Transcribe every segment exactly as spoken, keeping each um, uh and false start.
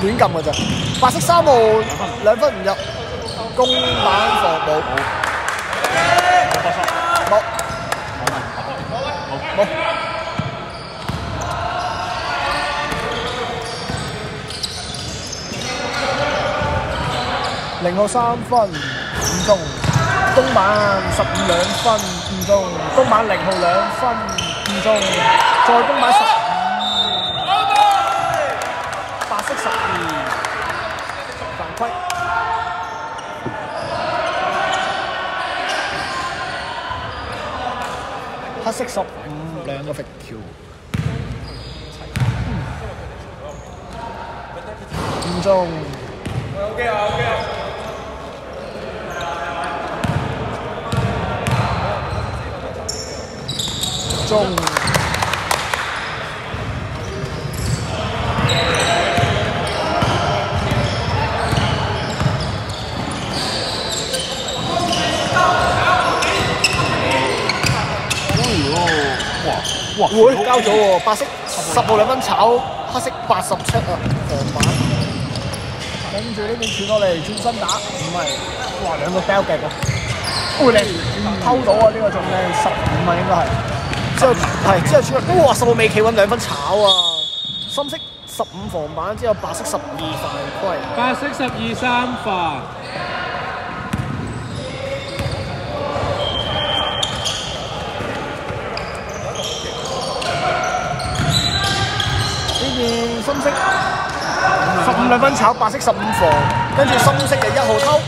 亂撳㗎咋。白色三號兩分唔入，公板防冇。冇。冇。零號三分唔中，公板十五兩分唔中，公板零號兩分唔中，再公板十五，白色十二犯規。黑色十五兩個罰球，唔中。OK 啊 ，OK 啊。中。哇！會交咗喎，白色十號兩分炒，黑色八十七啊，防板。跟住呢邊傳落嚟轉身打，唔係，哇兩個 bell 夾啊！會靚，偷到啊！呢個仲靚，十五啊應該係。之後係之後傳落，哇十號尾企穩兩分炒啊！深色十五防板，之後白色十二犯規。 白色十二三犯。 深色十五兩分炒，白色十五防，跟住深色嘅一號偷，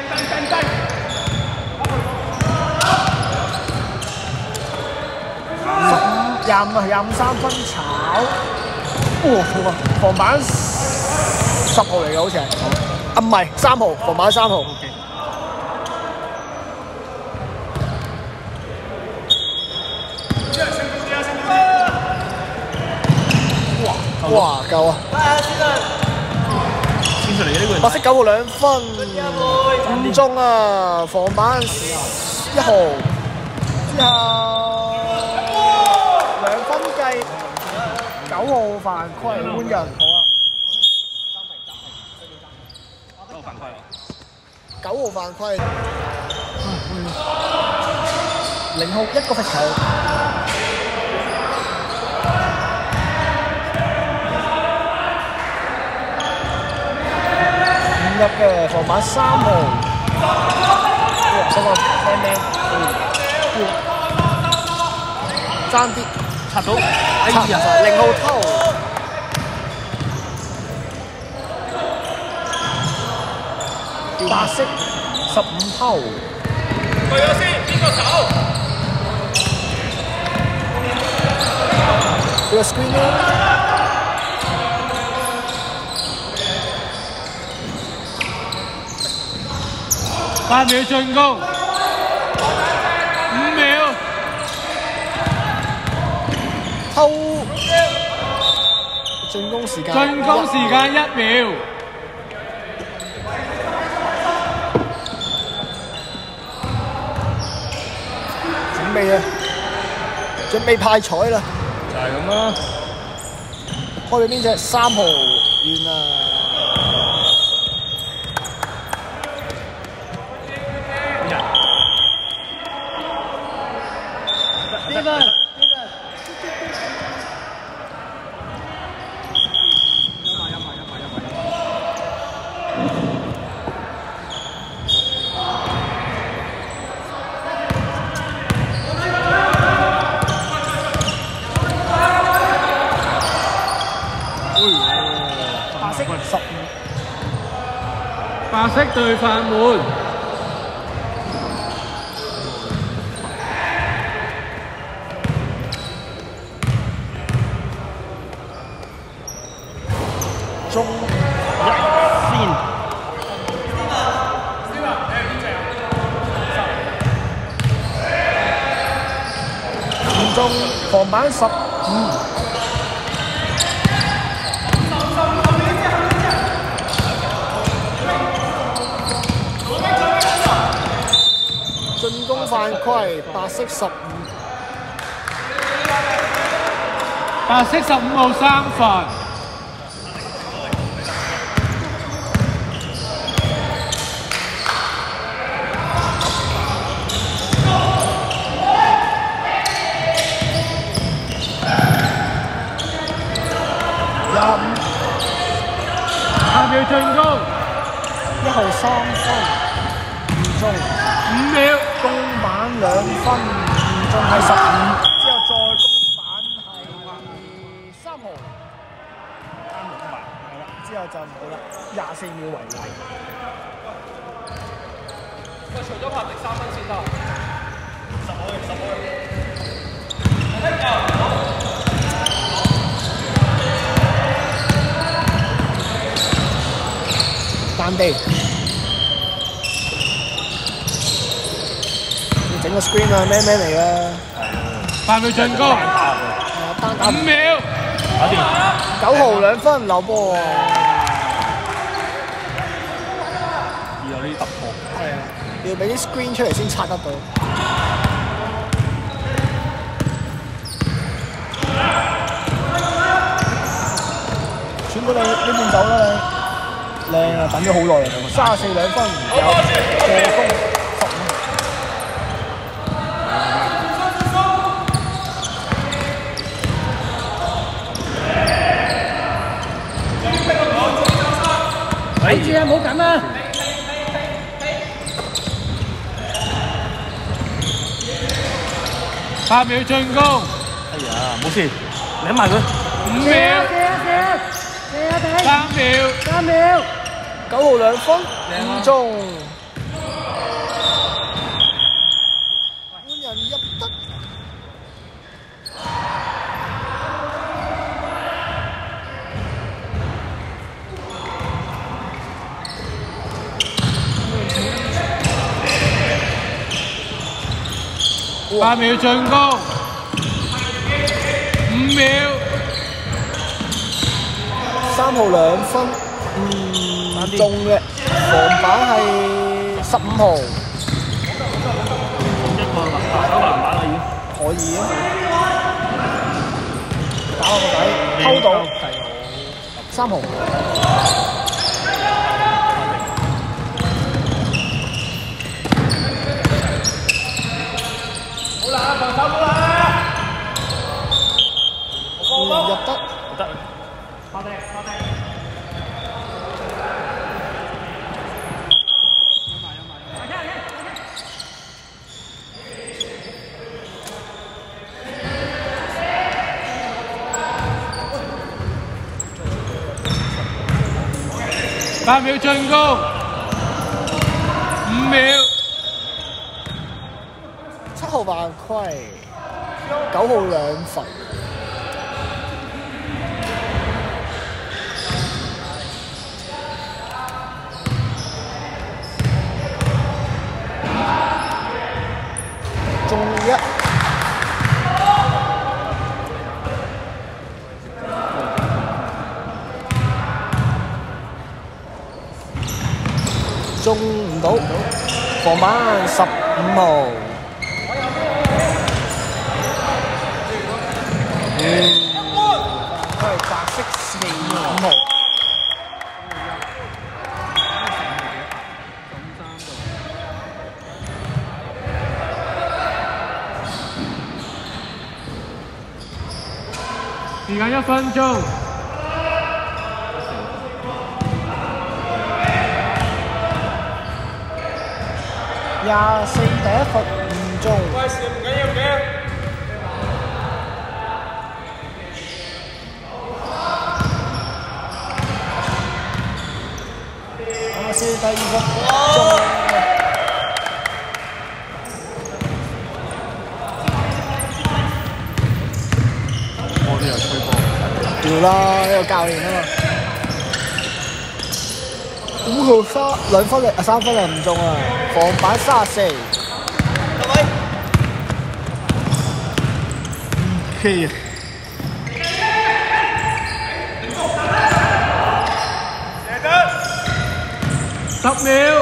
十五廿五廿五三分炒，哇！防板十號嚟嘅好似係，啊唔係三號，防板三號。哇，夠啊！ 先出嚟嘅呢個。 白色九號兩分，唔中啊！防板一號，之後兩分計，九號犯規換人，好啊！ 九號犯規啊！ 九號犯規，零號一個罰球。入嘅防板三號，哇！嗰個 man man， 爭啲插到，哎呀！零號偷，白色十五偷，去咗先，邊個走？呢個 screen 咧。 八秒進攻，五秒， 偷進攻時間， 進攻時間一秒， 準備啊！準備派彩啦！ 就係咁啦。 開咗邊隻三號完啦！ 白色對犯門， 中一先，唔中防板十五。進攻犯規，白色十五， 白色十五號三犯， 號三分，唔中。 五秒， 公板兩分，唔中係十五。之後再公板係三號，三號公板係啦。之後就冇啦，廿四秒為例。 喂，除咗拍迪三分先得。十號，十號。 單地，要整個 screen 啊，咩咩嚟㗎？ 八秒進攻， 單打五秒， 搞掂。 九號兩分留波喎。 要有呢啲突破。 係啊，要俾啲 screen 出嚟先刷得到。轉過你呢邊走啦你。靚啊！等咗好耐啦，三十四兩分，有助攻十五。 睇住啊，唔好緊啊！八秒進攻。 哎呀，冇事，舐埋佢。 五秒。三秒。 三秒。九號兩分，唔中。換人入得。 八秒進攻。五秒。 三號兩分，唔中嘅，防板係十五號。 一個籃板，手籃板啦已經。 可以啊！打落個底，偷到。三號。 好啦，防守好啦。 入得。 得。 發地，發地。八秒進攻，五秒。 七號犯規，九號兩分。中一。中唔到，防板十五號。嗯，都係白色四五號。 時間一分鐘。 廿四第一罰唔中。 喂，事唔緊要嘅。 廿四第二罰中。 我哋又吹波。 要啦，呢個教練啊嘛。五號三兩分力啊，三分力唔中啊，防板三十四。各位 ，OK 啊。 十秒。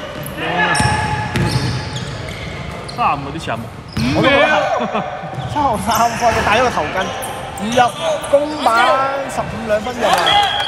三嗰啲項目。 五秒。 七號三分，佢戴咗個頭巾，唔入公板十五兩分入啊！